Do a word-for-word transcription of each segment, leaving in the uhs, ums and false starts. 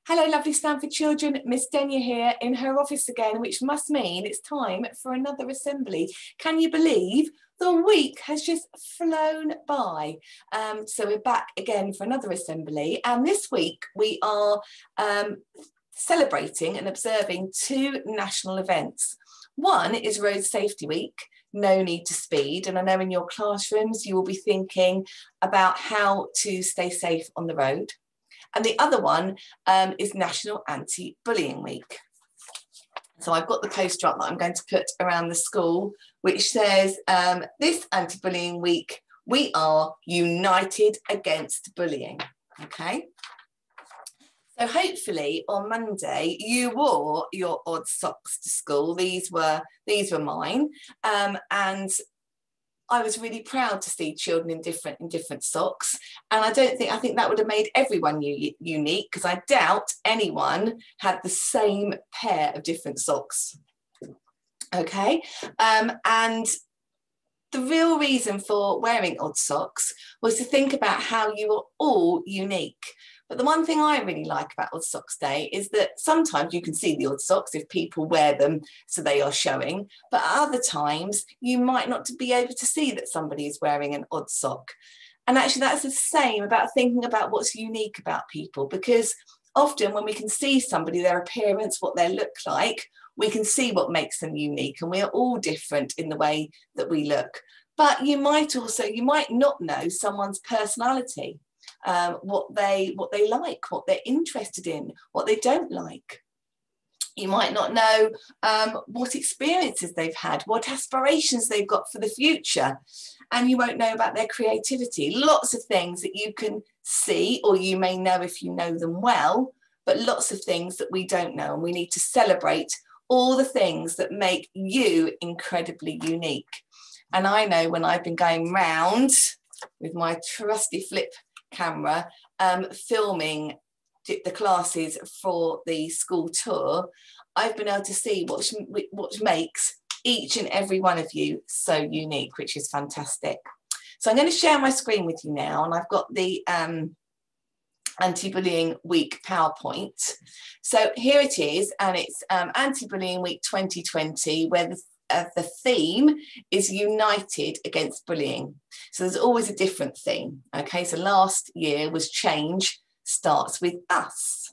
Hello, lovely Stanford children. Miss Denya here in her office again, which must mean it's time for another assembly. Can you believe the week has just flown by? Um, so we're back again for another assembly. And this week we are um, celebrating and observing two national events. One is Road Safety Week, No Need to Speed. And I know in your classrooms you will be thinking about how to stay safe on the road. And the other one um, is National Anti-Bullying Week. So I've got the poster up that I'm going to put around the school, which says, um, this Anti-Bullying Week, we are united against bullying, okay? So hopefully on Monday, you wore your odd socks to school. These were, these were mine. Um, and I was really proud to see children in different in different socks, and I don't think I think that would have made everyone unique, because I doubt anyone had the same pair of different socks. Okay, um, and the real reason for wearing odd socks was to think about how you are all unique. But the one thing I really like about Odd Socks Day is that sometimes you can see the odd socks if people wear them so they are showing, but at other times you might not be able to see that somebody is wearing an odd sock. And actually that's the same about thinking about what's unique about people, because often when we can see somebody, their appearance, what they look like, we can see what makes them unique, and we are all different in the way that we look. But you might also, you might not know someone's personality. Um, what they what they like, what they're interested in, what they don't like. You might not know um, what experiences they've had, what aspirations they've got for the future, and you won't know about their creativity. Lots of things that you can see, or you may know if you know them well, but lots of things that we don't know, and we need to celebrate all the things that make you incredibly unique. And I know when I've been going round with my trusty flip camera, um, filming the classes for the school tour, I've been able to see what, what makes each and every one of you so unique, which is fantastic. So I'm going to share my screen with you now, and I've got the um, Anti-Bullying Week PowerPoint. So here it is, and it's um, Anti-Bullying Week twenty twenty, where the Uh, the theme is United Against Bullying. So there's always a different theme. Okay, so last year was Change Starts With Us.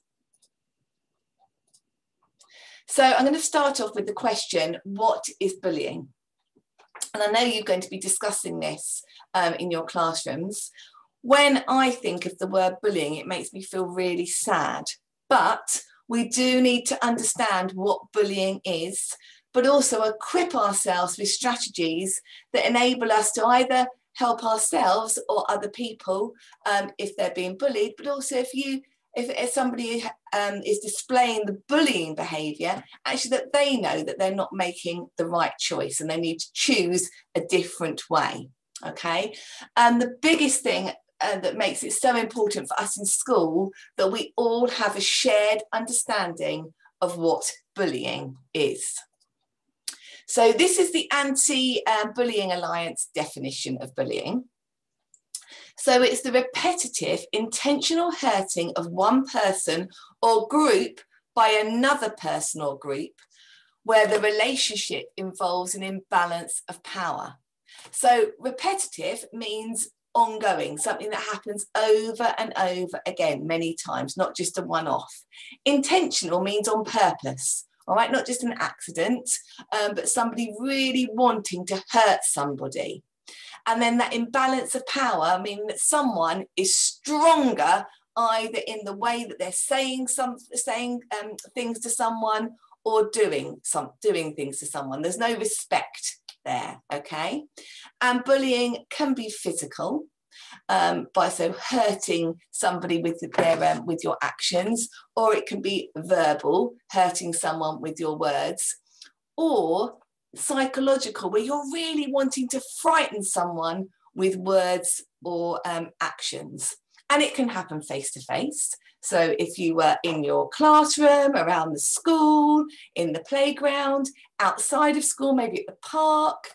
So I'm going to start off with the question, what is bullying? And I know you're going to be discussing this um, in your classrooms. When I think of the word bullying, it makes me feel really sad. But we do need to understand what bullying is, but also equip ourselves with strategies that enable us to either help ourselves or other people um, if they're being bullied, but also if you, if, if somebody um, is displaying the bullying behaviour, actually that they know that they're not making the right choice and they need to choose a different way, okay? And the biggest thing uh, that makes it so important for us in school, that we all have a shared understanding of what bullying is. So this is the Anti-Bullying Alliance definition of bullying. So it's the repetitive, intentional hurting of one person or group by another person or group, where the relationship involves an imbalance of power. So repetitive means ongoing, something that happens over and over again, many times, not just a one-off. Intentional means on purpose. All right, not just an accident, um, but somebody really wanting to hurt somebody. And then that imbalance of power, meaning that someone is stronger either in the way that they're saying some saying um, things to someone, or doing some doing things to someone. There's no respect there, okay? And bullying can be physical. Um, by so hurting somebody with their um, with your actions, or it can be verbal, hurting someone with your words, or psychological, where you're really wanting to frighten someone with words or um, actions. And it can happen face to face. So if you were in your classroom, around the school, in the playground, outside of school, maybe at the park,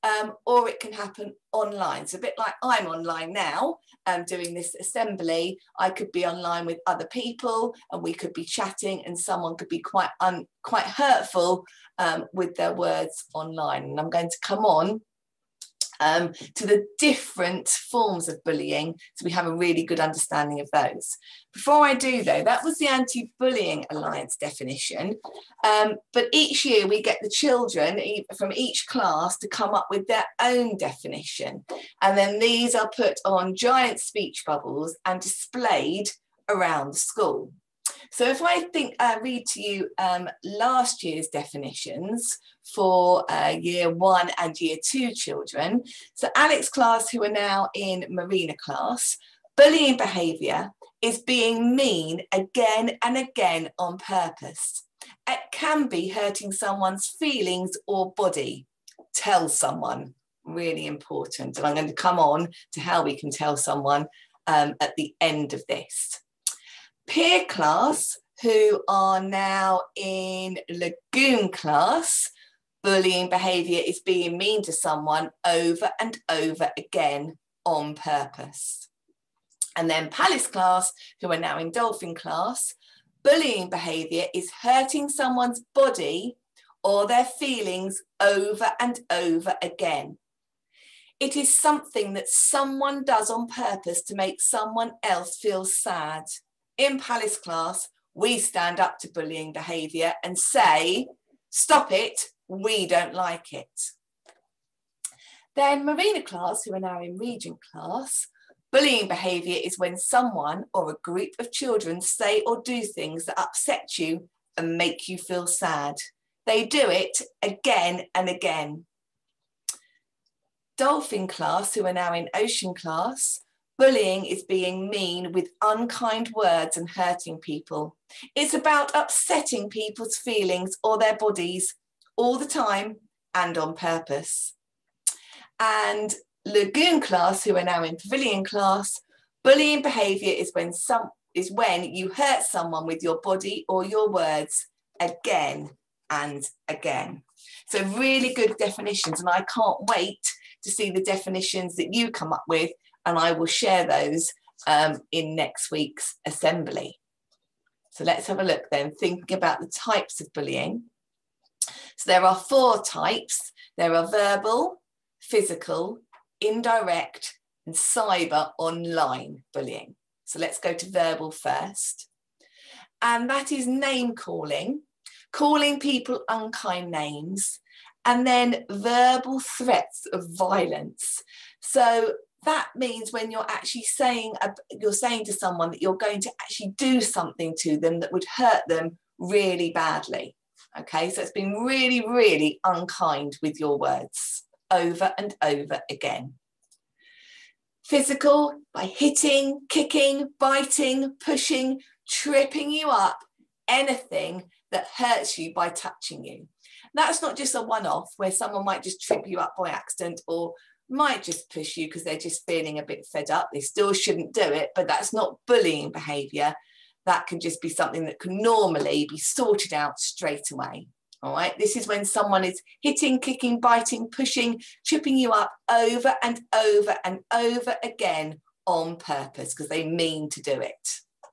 um, or it can happen online. So a bit like I'm online now, um, doing this assembly, I could be online with other people and we could be chatting, and someone could be quite, un quite hurtful um, with their words online. And I'm going to come on Um, to the different forms of bullying, so we have a really good understanding of those. Before I do though, that was the Anti-Bullying Alliance definition, um, but each year we get the children from each class to come up with their own definition, and then these are put on giant speech bubbles and displayed around the school. So if I think I uh, read to you um, last year's definitions for uh, year one and year two children. So Alex class, who are now in Marina class, bullying behaviour is being mean again and again on purpose. It can be hurting someone's feelings or body. Tell someone, really important. And I'm going to come on to how we can tell someone um, at the end of this. Peer class, who are now in Lagoon class, bullying behaviour is being mean to someone over and over again on purpose. And then Palace class, who are now in Dolphin class, bullying behaviour is hurting someone's body or their feelings over and over again. It is something that someone does on purpose to make someone else feel sad. In Palace class, we stand up to bullying behaviour and say, stop it, we don't like it. Then Marina class, who are now in Regent class, bullying behaviour is when someone or a group of children say or do things that upset you and make you feel sad. They do it again and again. Dolphin class, who are now in Ocean class, bullying is being mean with unkind words and hurting people. It's about upsetting people's feelings or their bodies all the time and on purpose. And Lagoon class, who are now in Pavilion class, bullying behaviour is when some is when you hurt someone with your body or your words again and again. So really good definitions, and I can't wait to see the definitions that you come up with, and I will share those um, in next week's assembly. So let's have a look then, thinking about the types of bullying. So there are four types. There are verbal, physical, indirect, and cyber online bullying. So let's go to verbal first. And that is name calling, calling people unkind names, and then verbal threats of violence. So that means when you're actually saying, you're saying to someone that you're going to actually do something to them that would hurt them really badly. Okay, so it's been really, really unkind with your words over and over again. Physical, by hitting, kicking, biting, pushing, tripping you up, anything that hurts you by touching you. That's not just a one-off where someone might just trip you up by accident or might just push you because they're just feeling a bit fed up. They still shouldn't do it, but that's not bullying behaviour. That can just be something that can normally be sorted out straight away. All right, this is when someone is hitting, kicking, biting, pushing, tripping you up over and over and over again on purpose because they mean to do it.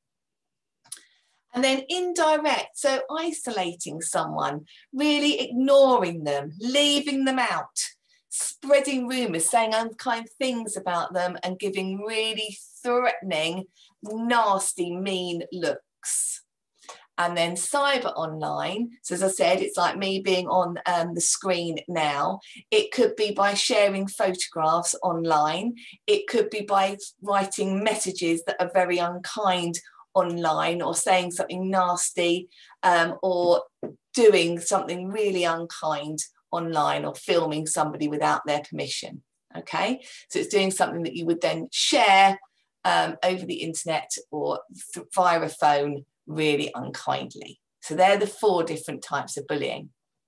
And then indirect, so isolating someone, really ignoring them, leaving them out, spreading rumours, saying unkind things about them and giving really threatening, nasty, mean looks. And then cyber online, so as I said, it's like me being on um, the screen now. It could be by sharing photographs online. It could be by writing messages that are very unkind online, or saying something nasty, um, or doing something really unkind online, or filming somebody without their permission. Okay, so it's doing something that you would then share um, over the internet or via a phone really unkindly. So they're the four different types of bullying.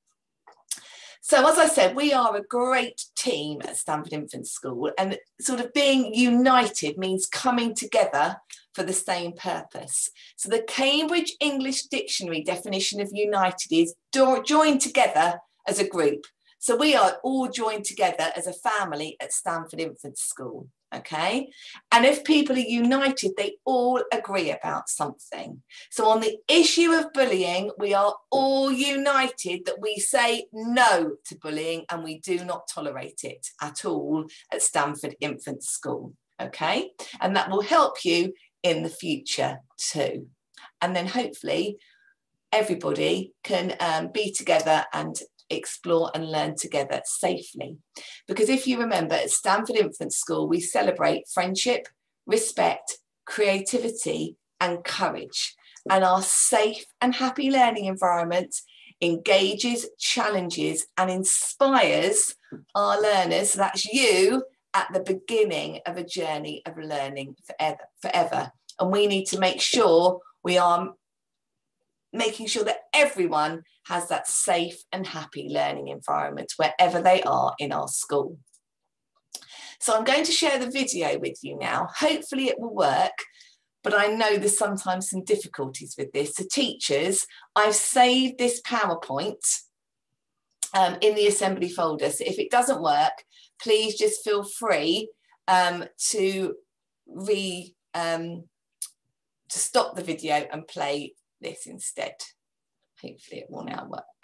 So as I said, we are a great team at Stamford Infant School, and sort of being united means coming together for the same purpose. So the Cambridge English Dictionary definition of united is joined together as a group. So we are all joined together as a family at Stanford Infant School, okay? And if people are united, they all agree about something. So on the issue of bullying, we are all united that we say no to bullying and we do not tolerate it at all at Stanford Infant School, okay? And that will help you in the future too. And then hopefully everybody can um, be together and explore and learn together safely. Because if you remember, at Stanford Infant School, we celebrate friendship, respect, creativity, and courage. And our safe and happy learning environment engages, challenges, and inspires our learners, so that's you, at the beginning of a journey of learning forever, forever. And we need to make sure we are making sure that everyone has that safe and happy learning environment wherever they are in our school. So I'm going to share the video with you now. Hopefully it will work, but I know there's sometimes some difficulties with this. So teachers, I've saved this PowerPoint um, in the assembly folder. So if it doesn't work, please just feel free um, to re um, to stop the video and play this instead. Hopefully it will now work.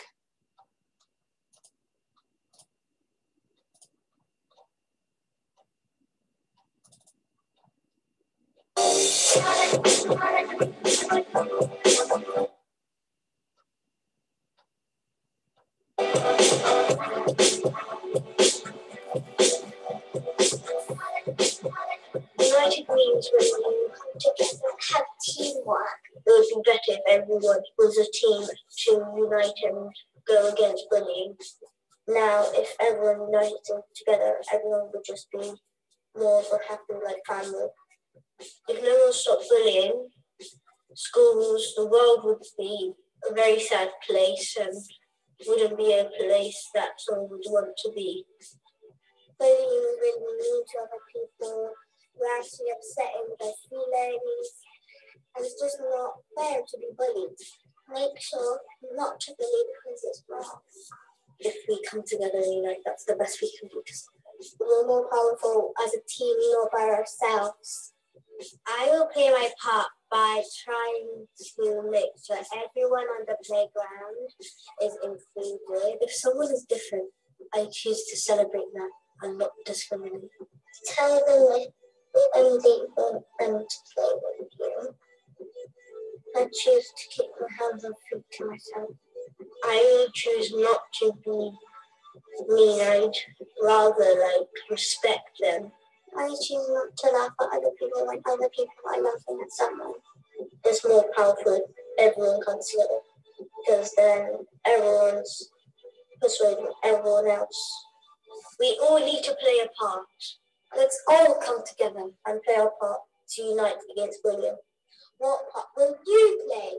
United means when you come together and have teamwork. It would be better if everyone was a team to unite and go against bullying. Now, if everyone united together, everyone would just be more of a happy, like, family. If no one stopped bullying, schools, the world would be a very sad place and wouldn't be a place that someone would want to be. Bullying is really mean to other people. We're actually upsetting their feelings, and it's just not fair to be bullied. Make sure not to bully because it's wrong. If we come together and unite, that's the best we can do. We're more powerful as a team, not by ourselves. I will play my part by trying to make sure everyone on the playground is included. If someone is different, I choose to celebrate that and not discriminate. Tell them and they want them to play with you. I choose to keep my hands and feet to myself. I will choose not to be mean and rather like respect them. I choose not to laugh at other people when other people are laughing at someone. It's more powerful if everyone comes together because then everyone's persuading everyone else. We all need to play a part. Let's all come together and play our part to unite against bullying. What part will you play?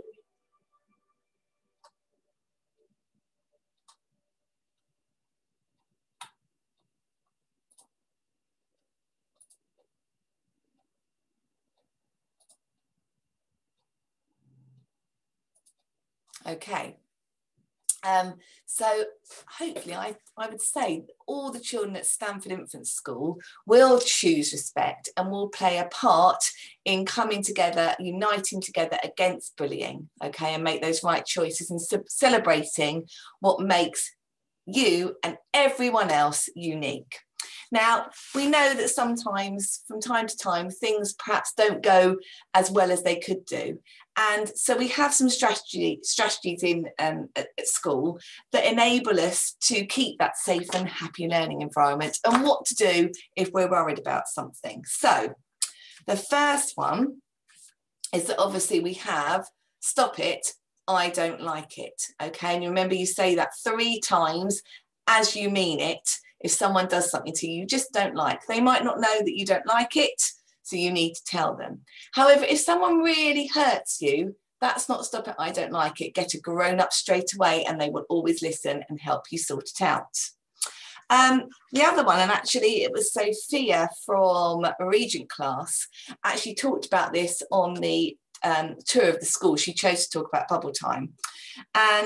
Okay. Um, so hopefully I, I would say all the children at Stanford Infant School will choose respect and will play a part in coming together, uniting together against bullying, okay, and make those right choices and celebrating what makes you and everyone else unique. Now, we know that sometimes, from time to time, things perhaps don't go as well as they could do. And so we have some strategy, strategies in um, at, at school that enable us to keep that safe and happy learning environment and what to do if we're worried about something. So the first one is that obviously we have stop it, I don't like it. Okay, and you remember you say that three times as you mean it. If someone does something to you you just don't like, they might not know that you don't like it, so you need to tell them. However, if someone really hurts you, that's not stop it, I don't like it. Get a grown up straight away and they will always listen and help you sort it out. Um, the other one, and actually it was Sophia from Regent class, actually talked about this on the um, tour of the school. She chose to talk about bubble time. And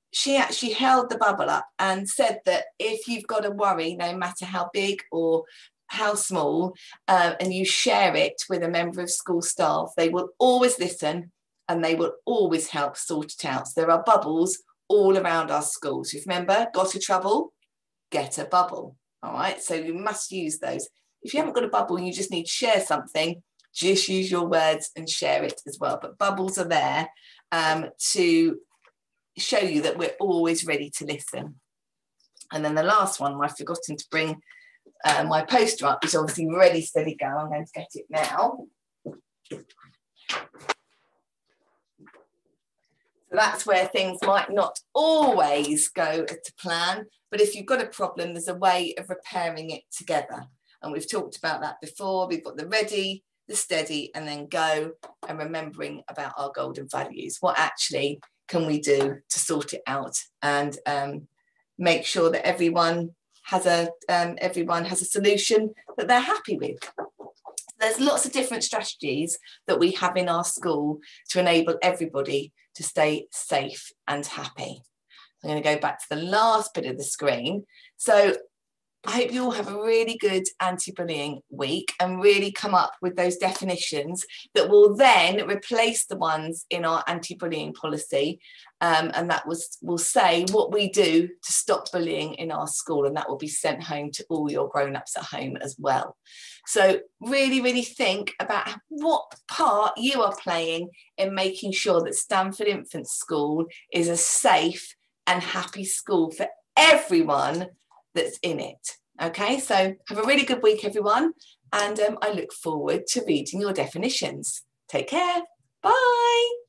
she actually held the bubble up and said that if you've got a worry, no matter how big or how small, uh, and you share it with a member of school staff, they will always listen and they will always help sort it out. So there are bubbles all around our schools. If you remember, got a trouble, get a bubble. All right, so you must use those. If you haven't got a bubble and you just need to share something, just use your words and share it as well. But bubbles are there um, to show you that we're always ready to listen. And then the last one, I've forgotten to bring uh, my poster up, which is obviously Ready, Steady, Go. I'm going to get it now. So that's where things might not always go to plan, but if you've got a problem, there's a way of repairing it together. And we've talked about that before. We've got the ready, the steady, and then go, and remembering about our golden values. What actually can we do to sort it out and um, make sure that everyone has a um, everyone has a solution that they're happy with? There's lots of different strategies that we have in our school to enable everybody to stay safe and happy. I'm going to go back to the last bit of the screen. So I hope you all have a really good anti-bullying week and really come up with those definitions that will then replace the ones in our anti-bullying policy. Um, and that was, will say what we do to stop bullying in our school, and that will be sent home to all your grown-ups at home as well. So really, really think about what part you are playing in making sure that Stanford Infant School is a safe and happy school for everyone that's in it. Okay, so have a really good week, everyone, and um, I look forward to reading your definitions. Take care. Bye.